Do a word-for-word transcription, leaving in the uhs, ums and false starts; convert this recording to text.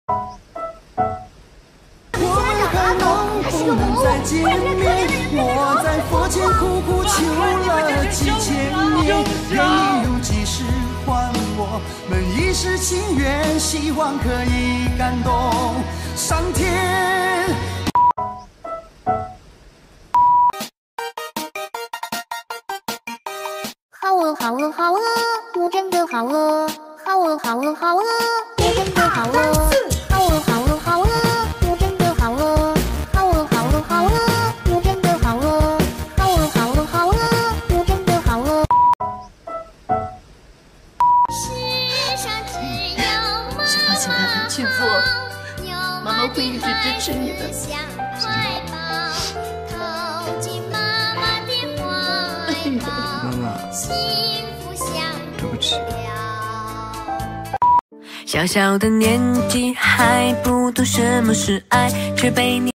我们还能不能再见面？我在佛前苦苦求了几千年，愿你用几世还我们一世情缘，希望可以感动上天。 好饿好饿好饿，我真的好饿，好饿好饿好饿，我真的好饿，好饿好饿好饿，我真的好饿，好饿好饿好饿，我真的好饿，好饿好饿好饿，我真的好饿。世上只有妈妈， 相信他们去做，妈妈会一直支持你的。 妈妈，对不起。 小小的年纪还不懂什么是爱，却被你。